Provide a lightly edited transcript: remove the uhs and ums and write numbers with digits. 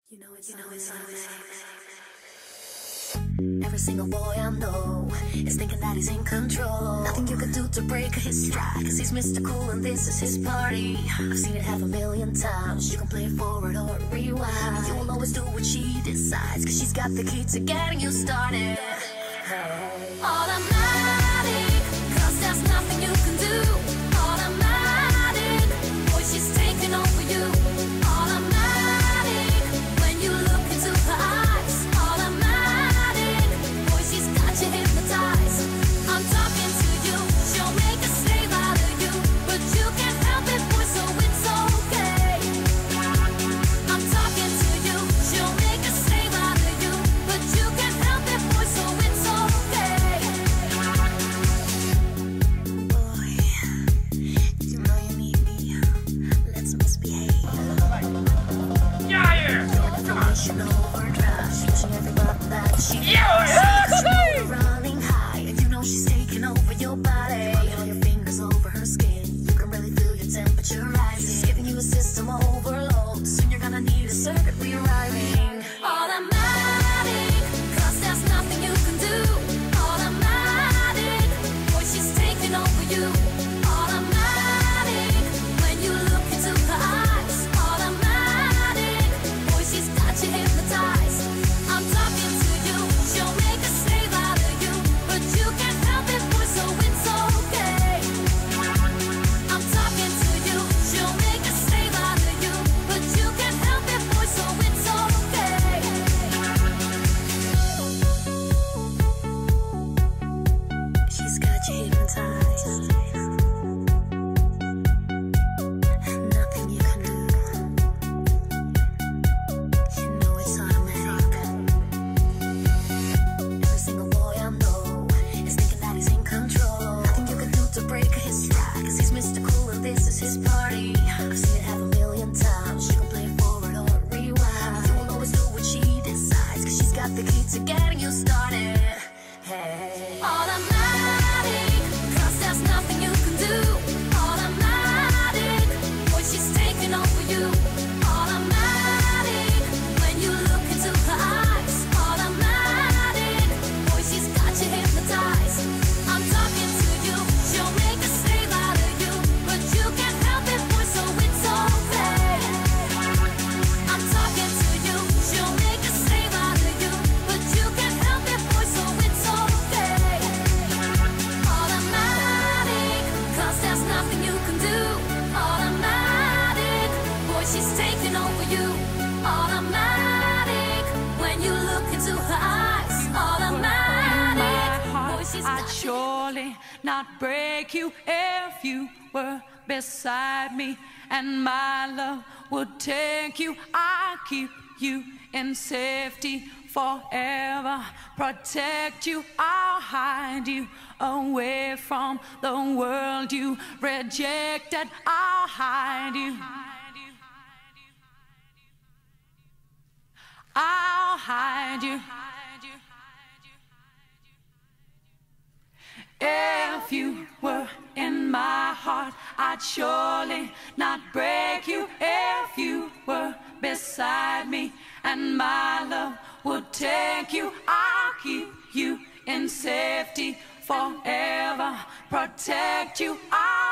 You know it's automatic. Every single boy I know is thinking that he's in control. Nothing you can do to break his stride, cause he's Mr. Cool and this is his party. I've seen it 500,000 times. You can play it forward or rewind. You will always do what she decides, cause she's got the key to getting you started. Hey. Automatic, cause there's nothing you can do. Automatic, boy, she's taking over you. Automatic, when you look into her eyes. Automatic, boy, she's got you hypnotized. I'm talking to you, she'll make a slave out of you, but you can't help it, boy, so it's okay. I'm talking to you, she'll make a slave out of you, but you can't help it, boy, so it's okay. Boy, you know you need me. Let's misbehave. Yeah! Come on. Overdrive, switching every button that she running high, and you know she's taking over your body. All your fingers over her skin, you can really feel your temperature rising. She's giving you a system overload. Soon you're gonna need a circuit rewriting. Automatic, cause there's nothing you can do. Automatic, boy, she's taking over you. Automatic, when you look into her eyes. Automatic, boy, she's got you hypnotized. I'm talking to you, she'll make a slave out of you, but you can't help it, boy, so it's okay. I'm talking to you, she'll make a slave out of you, but you can't help it, boy, so it's okay. She's got you hypnotized. Nothing you can do. You know it's automatic. Every single boy I know is thinking that he's in control. Nothing you can do to break his stride, cause he's Mr. Cool and this is his party. I've seen it 500,000 times. You can play it forward or rewind. You will always do what she decides, cause she's got the key to getting you started. Hey. Automatic, cause there's nothing you can do. Automatic, boy, she's taking over you. Automatic, when you look into her eyes. Automatic, boy, she's got you hypnotized. I'm talking to you, she'll make a slave out of you, but you can't help it, boy, so it's okay. I'm talking to you, she'll make a slave out of you, but you can't help it, boy, so it's okay. Automatic, cause there's nothing you can do. Automatic, boy, she's taking over you. Automatic, when you look into her eyes. Automatic, boy, she's I'd got you. surely not break you if you were beside me, and my love would take you. I'll keep you in safety forever, protect you. I'll hide you away from the world you rejected. I'll hide you. I'll hide you. If you were in my heart, I'd surely not break you. If you were beside me, and my love would take you. I'll keep you in safety forever, protect you.